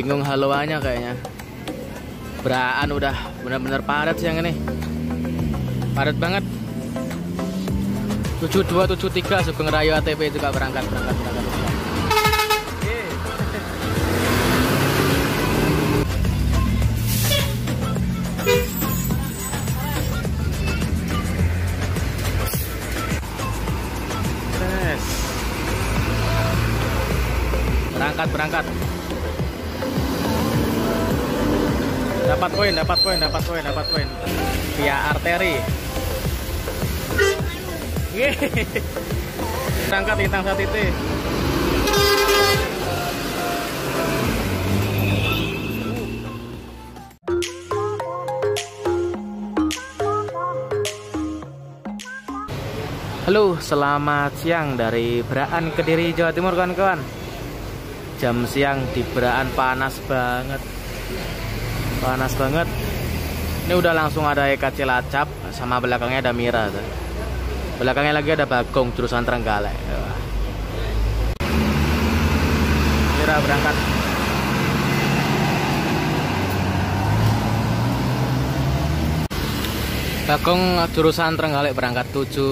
Bingung haluannya kayaknya. Braan udah bener-bener padat siang ini. Padat banget. 7273 Sugeng Rayu ATP juga berangkat. Berangkat. Dapat poin. Via arteri. Berangkat Bintang Satiti. Halo, selamat siang dari Braan, Kediri, Jawa Timur, kawan-kawan. Jam siang di Braan panas banget. Ini udah langsung ada Eka Cilacap, sama belakangnya ada Mira tuh. Belakangnya lagi ada Bagong jurusan Trenggalek. Mira berangkat. Bagong jurusan Trenggalek berangkat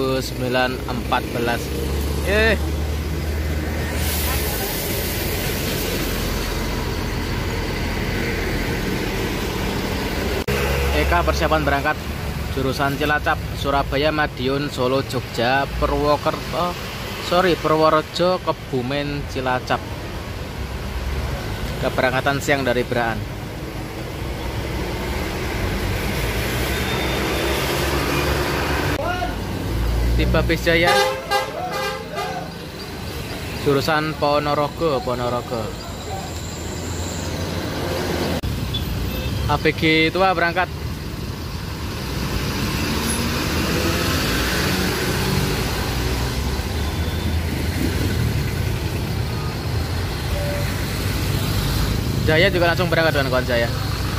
7914. Eka persiapan berangkat jurusan Cilacap, Surabaya, Madiun, Solo, Jogja, Purworejo, Kebumen, Cilacap. Keberangkatan siang dari Braan. Tiba bis Jaya jurusan Ponorogo. ABG Tua berangkat. Jaya juga langsung berangkat dengan kawan Jaya.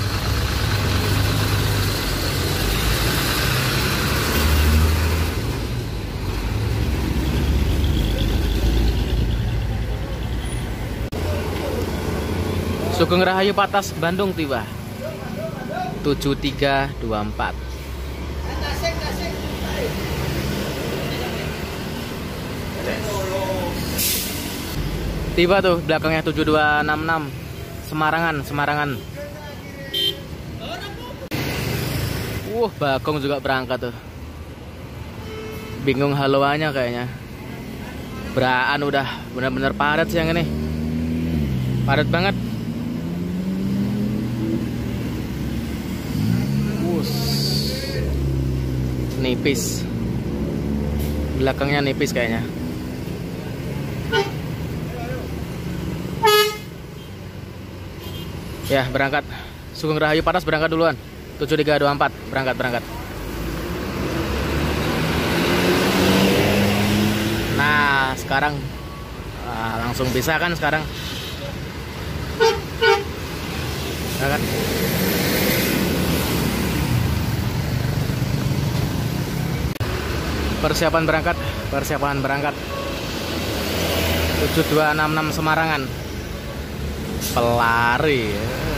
Sugeng Rahayu Patas Bandung tiba 7324. Tiba tuh belakangnya 7266 Semarangan. Bagong juga berangkat tuh. Bingung haluannya kayaknya. Braan udah bener-bener padat siang ini. Padat banget. Nipis. Belakangnya nipis kayaknya. Ya, berangkat. Sugeng Rahayu Patas berangkat duluan. 7324 berangkat. Nah, sekarang langsung bisa kan sekarang. Berangkat. Persiapan berangkat 7266 Semarangan. Pelari.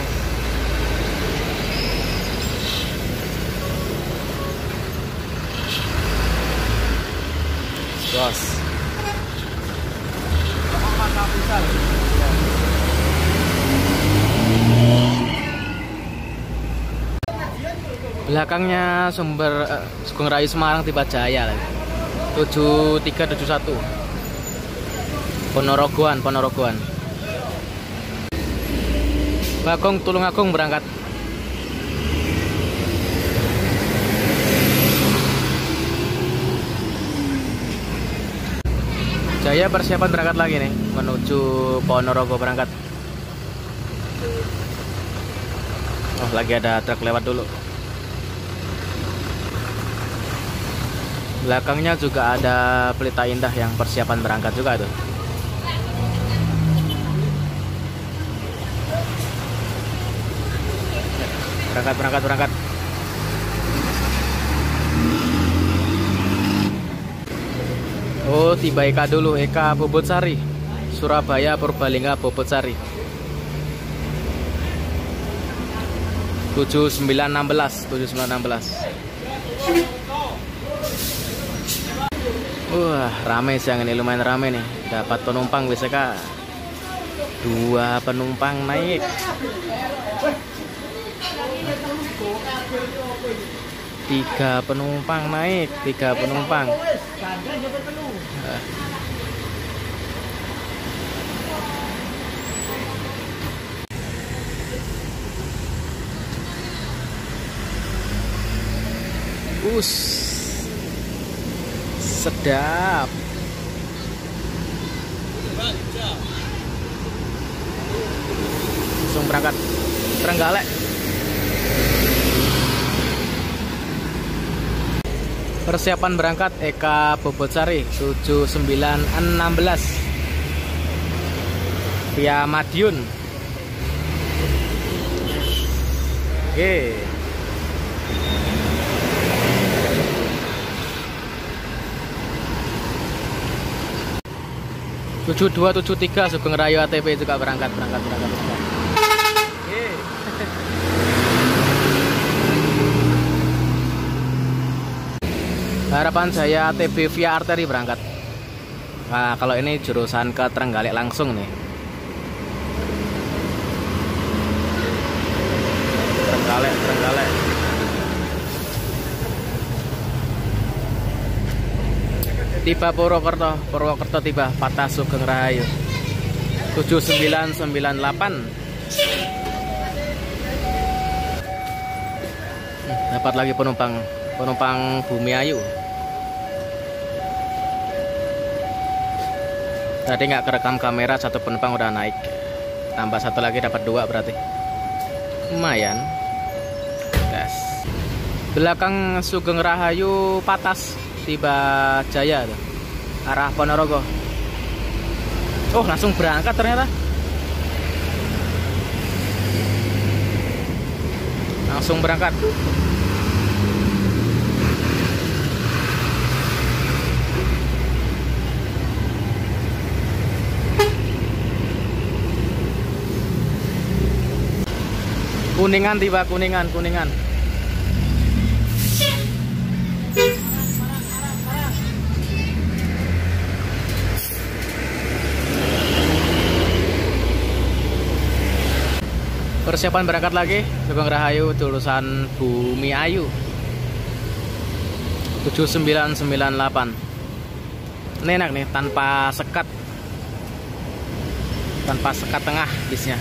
Bos. Belakangnya Sugeng Rayu Semarang tiba Jaya lagi. 7371 Ponorogoan. Bagong Tulungagung berangkat. Jaya persiapan berangkat lagi nih menuju Ponorogo berangkat. Lagi ada truk lewat dulu. Belakangnya juga ada Pelita Indah yang persiapan berangkat juga tuh. Berangkat. Oh, tiba Eka dulu, Eka Bobotsari. Surabaya, Purbalingga, Bobotsari. 7916 7916. Wah, rame siang ini, lumayan rame nih. Dapat penumpang BCK. 2 penumpang naik. 3 penumpang naik, 3 penumpang. Sedap. Langsung berangkat Trenggalek. Persiapan berangkat Eka Bobotsari 7916 via Madiun. Oke. 7273 Sugeng Rayu ATP juga berangkat. Harapan Jaya ATB via arteri berangkat. Nah, kalau ini jurusan ke Trenggalek langsung nih. Trenggalek. Tiba Purwokerto tiba Patah Sugeng Rahayu 7998. Dapat lagi penumpang Bumi Ayu. Tadi nggak kerekam kamera, 1 penumpang udah naik. Tambah 1 lagi dapat 2 berarti. Lumayan. Gas. Belakang Sugeng Rahayu Patas tiba Jaya tuh, arah Ponorogo. Oh, langsung berangkat ternyata. Langsung berangkat. Kuningan tiba, Kuningan. Persiapan berangkat lagi Sugeng Rahayu jurusan Bumi Ayu 7998. Ini enak nih, tanpa sekat tengah bisnya.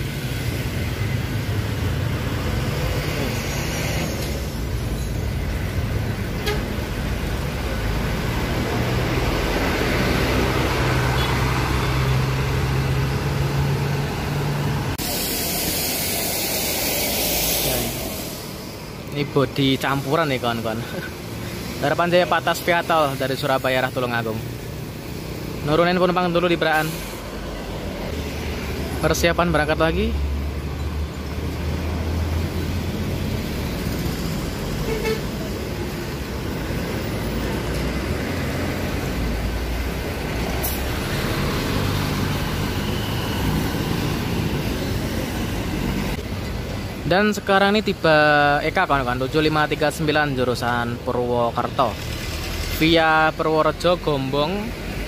Ini bodi campuran nih kawan-kawan. Harapan Jaya Patas Piatol dari Surabaya arah Tulungagung. Nurunin penumpang dulu di Beraan. Persiapan berangkat lagi. Dan sekarang ini tiba Eka kawan-kawan 7539 jurusan Purwokerto via Purworejo, Gombong,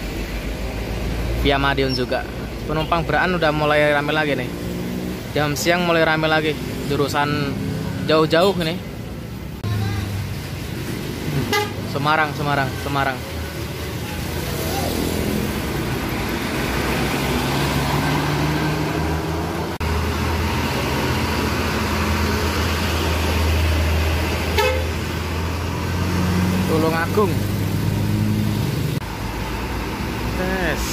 via Madiun juga. Penumpang Beraan udah mulai rame lagi nih. Jam siang mulai rame lagi, jurusan jauh-jauh ini. Semarang. Tulungagung. Tes.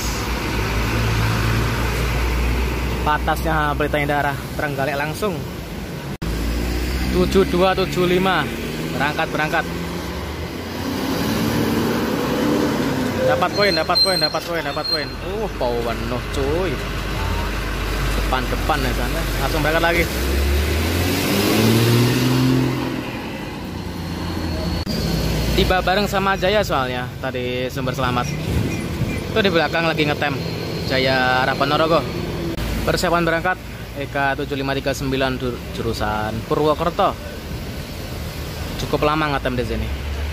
Patasnya Pelita Indah Trenggalek langsung. 7275 berangkat. Dapat poin. Power penuh cuy. Depan ya sana. Langsung berangkat lagi. Tiba bareng sama Jaya soalnya tadi sumber selamat. Itu di belakang lagi ngetem Jaya arah Ponorogo. Persiapan berangkat EK 7539 jurusan Purwokerto. Cukup lama ngetem di sini.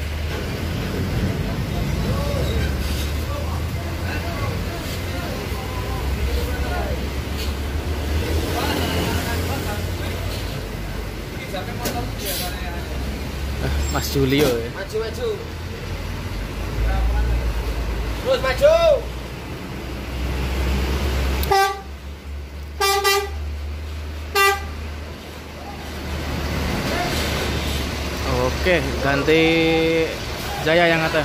Mas Julio ya. Maju. Terus maju. Oke, ganti Jaya yang ngetem.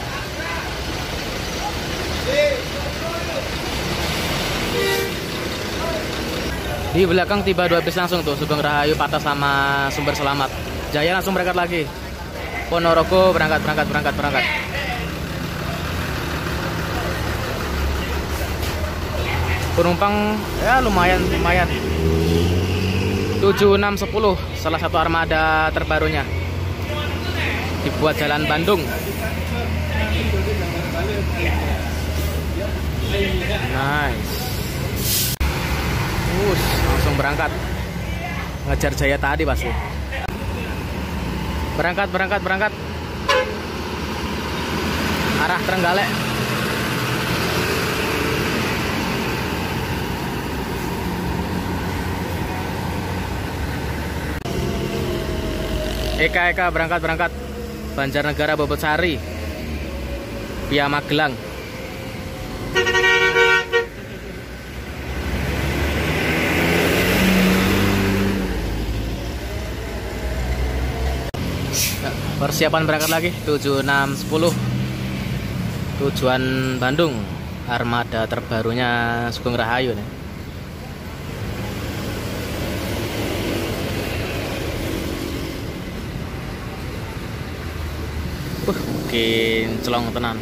Di belakang tiba 2 bis langsung tuh, Sugeng Rahayu patah sama Sumber Selamat. Jaya langsung berangkat lagi. Ponorogo berangkat. Penumpang ya lumayan. 7610, salah satu armada terbarunya. Dibuat jalan Bandung. Nice. Langsung berangkat. Ngejar Jaya tadi pasti. Berangkat. Arah Trenggalek. Eka berangkat. Banjarnegara Bobotsari via Magelang. Persiapan berangkat lagi 7610 tujuan Bandung, armada terbarunya Sugeng Rahayu nih. Mungkin celong tenan.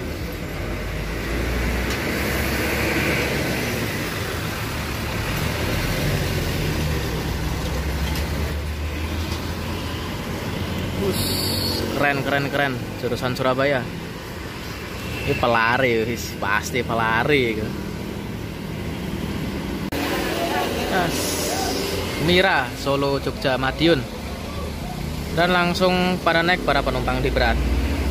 Keren jurusan Surabaya. Ini pelari, pasti pelari gitu. Mira Solo Jogja Madiun. Dan langsung pada naik para penumpang di berat.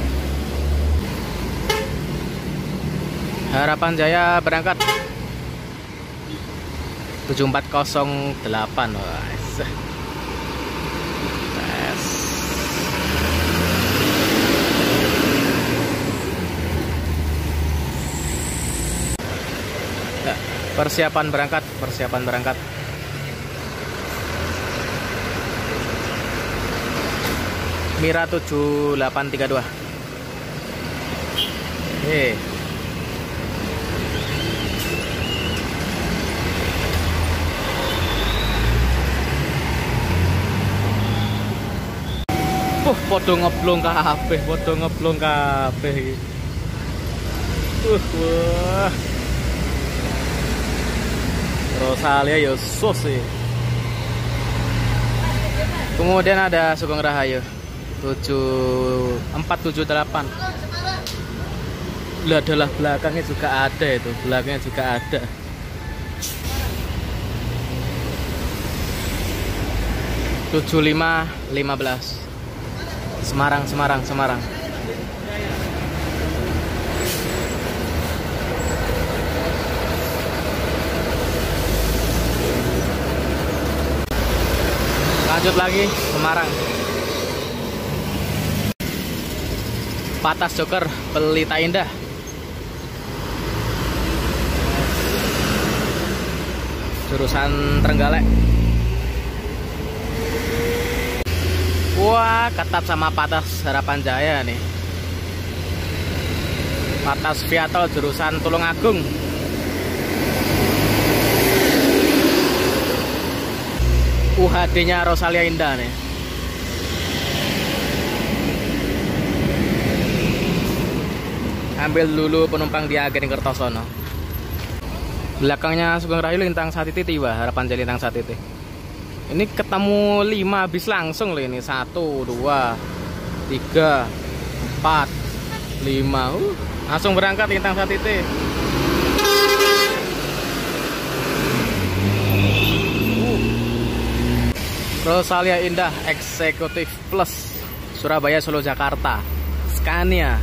Harapan Jaya berangkat 7408. Persiapan berangkat. Mira 7832. Podo ngeblong kabeh iki. Wah. Rosalia ya sus sih. Kemudian ada Sugeng Rahayu 7478. Adalah belakangnya juga ada itu, 7515 Semarang. Lanjut lagi Semarang. Patas Joker Pelita Indah. Jurusan Trenggalek. Wah, ketat sama Patas Harapan Jaya nih. Patas Viatol jurusan Tulungagung. UHD-nya Rosalia Indah nih. Ambil dulu penumpang di Agen Kertosono. Belakangnya Sugeng Rahayu Lintang Satiti tiba, Harapan Jaya Lintang Satiti. Ini ketemu 5 bis langsung loh ini. 1, 2, 3, 4, 5. Langsung berangkat Lintang Satiti. Rosalia Indah Eksekutif Plus Surabaya Solo Jakarta Scania.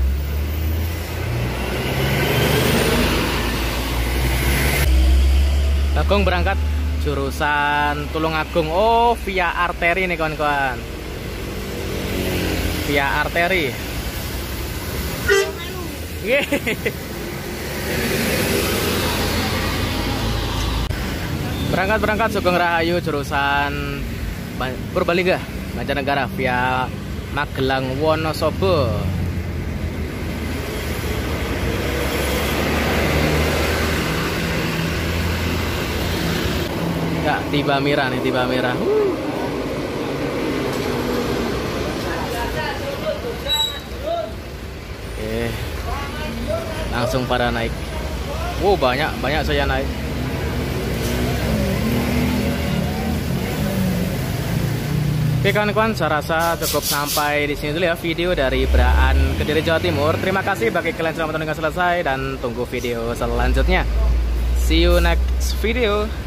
Agung berangkat jurusan Tulungagung. Oh, via arteri nih kawan-kawan. Via arteri. Berangkat Sugeng Rahayu jurusan Purbalingga Banjarnegara via Magelang Wonosobo. Ya, tiba Mira nih, tiba Mira. Oke. Langsung pada naik. Wow, banyak saya naik. Oke kawan-kawan, saya rasa cukup sampai di sini dulu ya video dari Braan Kediri Jawa Timur. Terima kasih bagi kalian yang sudah menonton hingga selesai dan tunggu video selanjutnya. See you next video.